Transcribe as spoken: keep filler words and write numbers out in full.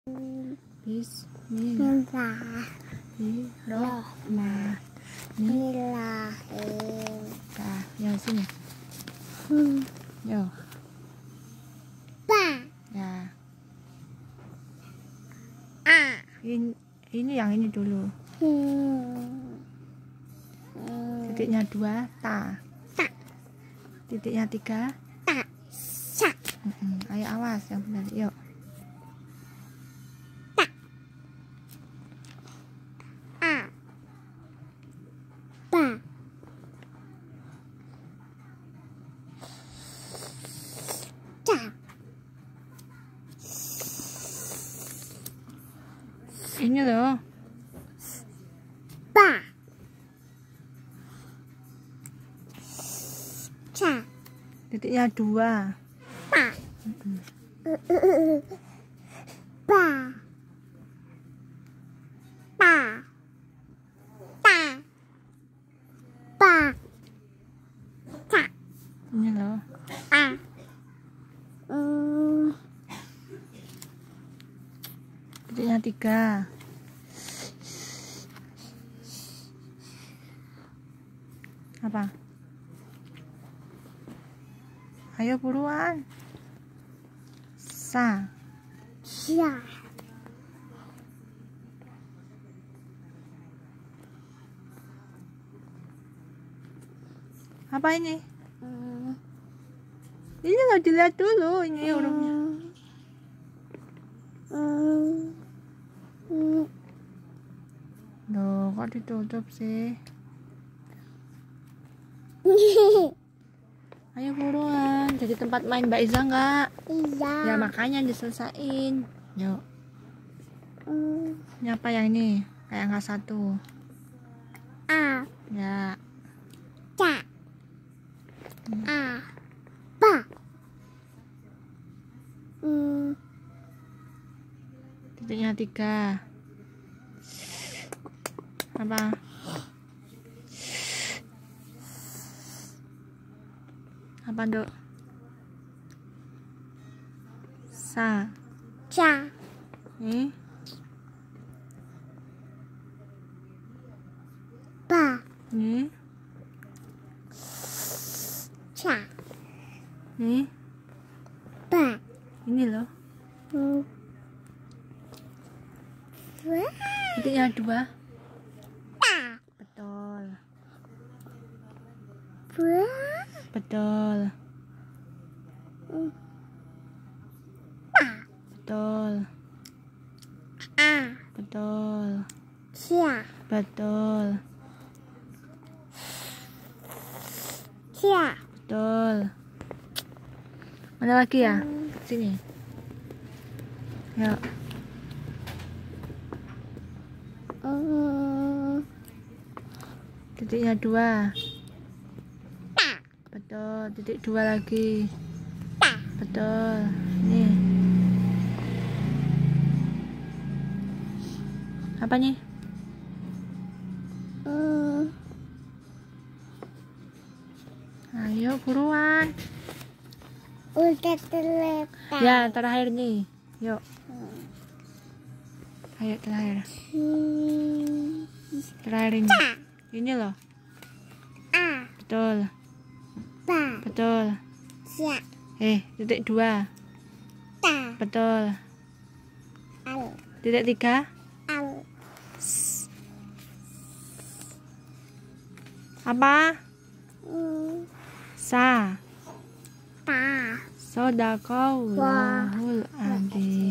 Bismillahirrahmanirrahim. Nah, yang sini. Hmm. Yo. Ba. Ya. A. Ini, ini yang ini dulu. Hmm. Hmm. Titiknya dua, ta. Ta. Titiknya tiga, Ta. Sa. Mm-mm. Ayo awas yang benar. Yuk. Ta. A. Ba. Ca. Ini loh. Ba. Ca. Titiknya dua. Ta. Mm-mm. Ba. Ta. Ta. Ba. Ca. Ini loh. A. Hmm. Titiknya tiga. Apa? Ayo buruan. Sa. Cia. Apa ini? Hmm. Ini nggak dilihat dulu ini hurufnya. Hmm. Hmm. Loh, kok ditutup sih? Ayo buruan, jadi tempat main Mbak Iza nggak? Iya. Ya makanya diselesain. Yuk, Hmm. ini apa yang ini? Kayak nggak satu. A. Ya, Ca. A. Ba. Hmm. titiknya tiga. Apa? Apa dok? Sa. Ca. Nih, Ba. nih, Ca. nih. Ba. Ini loh. Hmm. Wah. Titiknya dua. Ta. Betul. Wah. Betul. Hmm. Ta. Betul. A. Betul. Cia. Betul. Cia. Betul. Mana lagi ya? Sini. Yuk. Hmm. Titiknya dua. Ta. Betul. Titik dua lagi. Ta. Betul. Nih. Apa nih? Hmm. Ayo buruan. Udah terlepas. Ya, terakhir nih. Yuk. Ayo terakhir. Hmm. Terakhir ini. Ca. Ini loh. A. Betul. Ba. Betul. Cia. Eh, titik dua. Ta. Betul. Al. Titik tiga. Al. Apa? Hmm. Sa. Ta. Sodaqallahul adzim.